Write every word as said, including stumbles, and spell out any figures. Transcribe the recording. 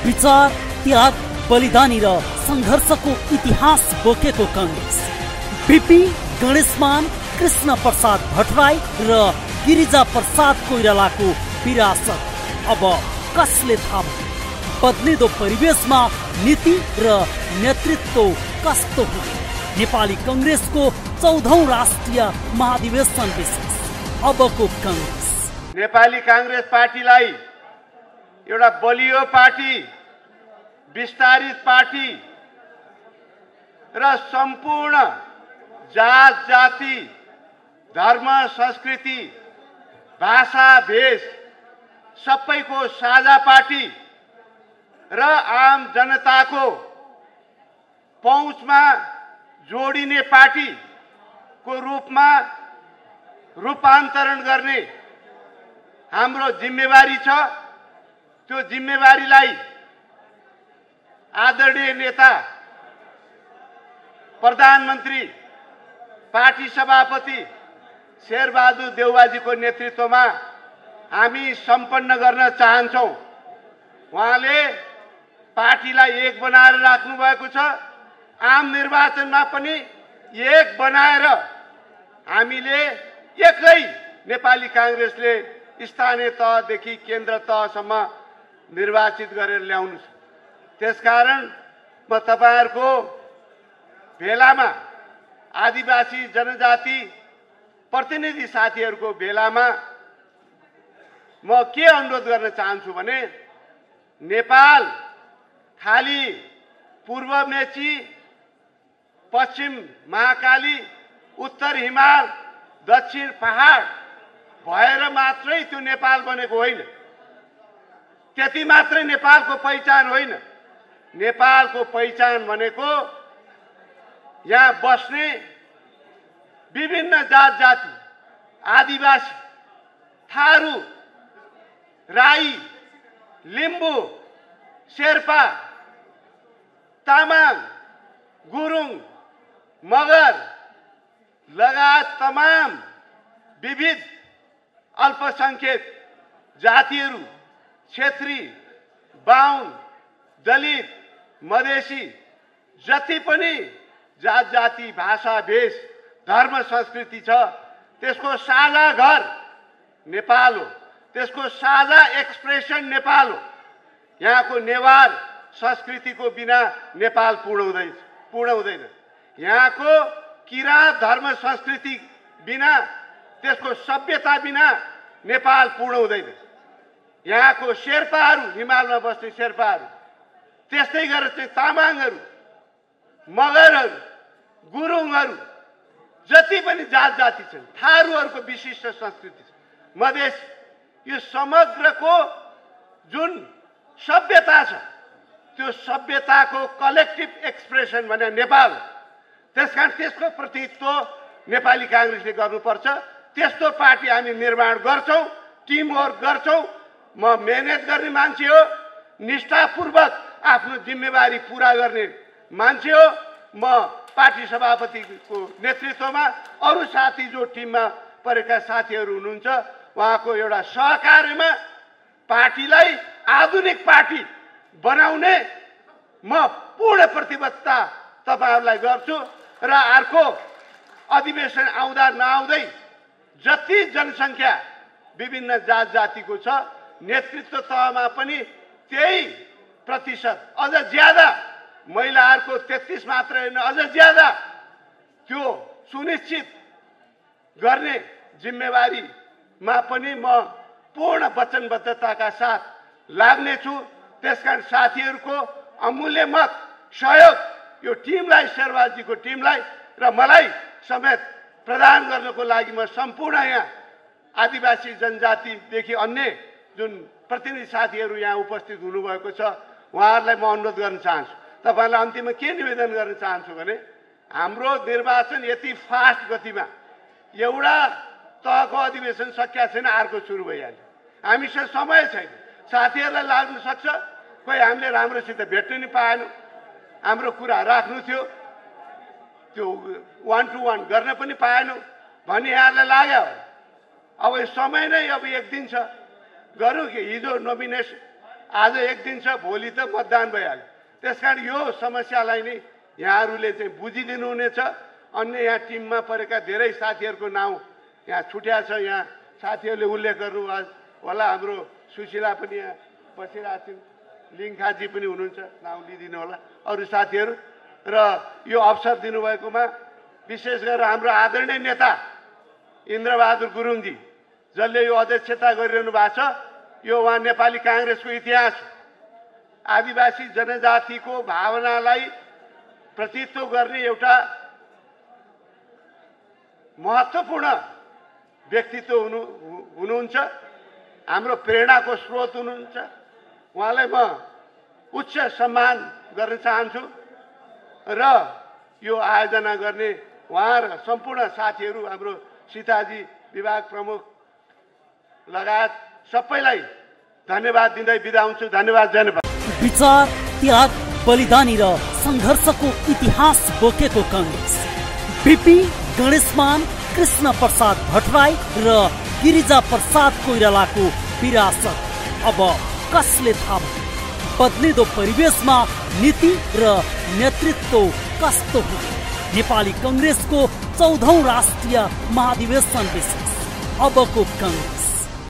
विचार, त्याग, बलिदानी र संघर्षको इतिहास बोकेको कांग्रेस। बीपी गणेशमान, कृष्ण प्रसाद भट्टराई र गिरिजा प्रसाद कोइरालाको विरासत अब कसले थाम्छ? बदलिदो परिवेशमा नीति र नेतृत्व कस्तो हुने? नेपाली कांग्रेसको चौधौं राष्ट्रिय महाधिवेशन विशेष अबको कांग्रेस। नेपाली कांग्रेस पार्टीलाई एउटा बलियो पार्टी, विस्तारित पार्टी र सम्पूर्ण जात जाति, धर्म, संस्कृति, भाषा, भेष सबैको साझा पार्टी र आम जनताको पहुँचमा जोडिने पार्टी को रूपमा रूपान्तरण गर्ने हाम्रो जिम्मेवारी छ। त्यो जिम्मेवारीलाई आदरणीय नेता, प्रधानमन्त्री, पार्टी सभापति शेरबहादुर देउवाजीको नेतृत्वमा हामी सम्पन्न गर्न चाहन्छौं। उहाँले पार्टीलाई एक बनाएर राख्नु भएको छ। आम निर्वाचनमा पनि एक बनाएर हामीले एकै नेपाली कांग्रेसले स्थानीय तहदेखि केन्द्र तहसम्म निर्वाचित गरेर ल्याउनु छ। त्यसकारण म तपाईहरुको भेलामा, आदिवासी जनजाति प्रतिनिधि साथीहरुको भेलामा म के अनुरोध गर्न चाहन्छु भने नेपाल खाली पूर्व मेची, पश्चिम महाकाली, उत्तर हिमाल, दक्षिण पहाड भएर मात्रै त्यो नेपाल बनेको होइन। त्यति मात्रै नेपालको पहिचान होइन। नेपालको पहिचान भनेको यहाँ बस्ने विभिन्न जात जाति, आदिवासी, थारू, राई, लिम्बू, शेर्पा, तामाङ, गुरुङ, मगर लगायत तमाम विविध अल्पसंख्यक जातिहरू, क्षेत्री, बाहुन, दलित, मधेसी जति पनि जात जाति, भाषा, भेष, धर्म, संस्कृति छ, त्यसको साझा घर नेपाल हो। त्यसको साझा एक्सप्रेसन नेपाल हो। यहाँको नेवार संस्कृतिको बिना नेपाल पूर्ण हुँदैन पूर्ण हुँदैन। यहाँको किराँत धर्म संस्कृति बिना, त्यसको सभ्यता बिना नेपाल पूर्ण हुँदैन। यहाँको शेर्पाहरू, हिमालमा बस्ने शेर्पाहरू, त्यस्तै गरेर चाहिँ तामाङहरू, मगरहरू, गुरुङहरू जति पनि जात जाति छन्, थारूहरूको विशिष्ट संस्कृति छ। मधेस, यो समग्रको जुन सभ्यता छ, त्यो सभ्यताको कलेक्टिभ एक्सप्रेसन भने नेपाल। त्यसकारण त्यसको प्रतिनिधित्व नेपाली कांग्रेसले गर्नुपर्छ। त्यस्तो पार्टी हामी निर्माण गर्छौं, टिम वर्क गर्छौं। म मेहनत गर्ने मान्छे हो, निष्ठापूर्वक आफ्नो जिम्मेवारी पूरा गर्ने मान्छे हो। म पार्टी सभापतिको नेतृत्वमा अरु साथी जो टिममा परेका साथीहरू हुनुहुन्छ, उहाँको एउटा सहकार्यमा पार्टीलाई आधुनिक पार्टी बनाउने म पूर्ण प्रतिबद्धता तपाईहरुलाई गर्छु। र अर्को अधिवेशन आउँदा नआउँदै जति जनसंख्या विभिन्न जात जातिको छ, नेतृत्व तहमा पनि त्यही प्रतिशत अझ ज्यादा, महिलाहरूको तेत्तीस मात्र होइन, अझ ज्यादा त्यो सुनिश्चित गर्ने जिम्मेवारीमा पनि म पूर्ण वचनबद्धताका साथ लाग्नेछु। त्यसकारण साथीहरूको अमूल्य मत, सहयोग यो टिमलाई, शेरबहादुरजीको टिमलाई र मलाई समेत प्रदान गर्नको लागि म सम्पूर्ण यहाँ आदिवासी जनजातिदेखि अन्य जुन प्रतिनिधि साथीहरू यहाँ उपस्थित हुनुभएको छ, उहाँहरूलाई म अनुरोध गर्न चाहन्छु। तपाईहरुलाई अन्तिममा के निवेदन गर्न चाहन्छु भने हाम्रो निर्वाचन यति फास्ट गतिमा, एउटा तहको अधिवेशन सकिया छैन, अर्को सुरु भइहाल्यो। हामीसँग समय छैन। साथीहरूलाई लाग्न सक्छ कोही हामीले राम्रोसित भेट्न नि पाएनौँ, हाम्रो कुरा राख्नु थियो, त्यो वान टू वान गर्न पनि पाएनौँ भन्ने यहाँलाई लाग्यो। अब समय नै अब एक दिन छ, गरौँ कि हिजो नोमिनेसन आज एक दिन छ, भोलि त मतदान भइहाल्यो। त्यसकारण यो समस्यालाई नै यहाँहरूले चाहिँ बुझिदिनु हुनेछ। अन्य यहाँ टिममा परेका धेरै साथीहरूको नाउँ यहाँ छुट्या छ। यहाँ साथीहरूले उल्लेख गर्नु होला। हाम्रो सुशीला पनि यहाँ बसिरहेको छिन्, लिङ्खाजी पनि हुनुहुन्छ, नाउँ लिइदिनु होला अरू साथीहरू। र यो अवसर दिनुभएकोमा विशेष गरेर हाम्रो आदरणीय नेता इन्द्रबहादुर गुरुङजी, जसले यो अध्यक्षता गरिरहनु भएको छ, यो उहाँ नेपाली काङ्ग्रेसको इतिहास आदिवासी जनजातिको भावनालाई प्रतित्व गर्ने एउटा महत्त्वपूर्ण व्यक्तित्व हुनु हुनुहुन्छ हाम्रो प्रेरणाको स्रोत हुनुहुन्छ। उहाँलाई म उच्च सम्मान गर्न चाहन्छु र यो आयोजना गर्ने उहाँ र सम्पूर्ण साथीहरू, हाम्रो सीताजी विभाग प्रमुख लगायत सबैलाई धन्यवाद दिँदै बिदा हुन्छु। धन्यवाद। धन्यवाद। विचार, त्याग, बलिदानी र सङ्घर्षको इतिहास बोकेको काङ्ग्रेस बीपी गणेशमान, कृष्ण प्रसाद भट्टराई र गिरिजा प्रसाद कोइरालाको विरासत अब कसले थाम्छ? बदलिदो परिवेशमा नीति र नेतृत्व कस्तो हुने? नेपाली काङ्ग्रेसको चौधौं राष्ट्रिय महाधिवेशन विशेष अबको काङ्ग्रेस।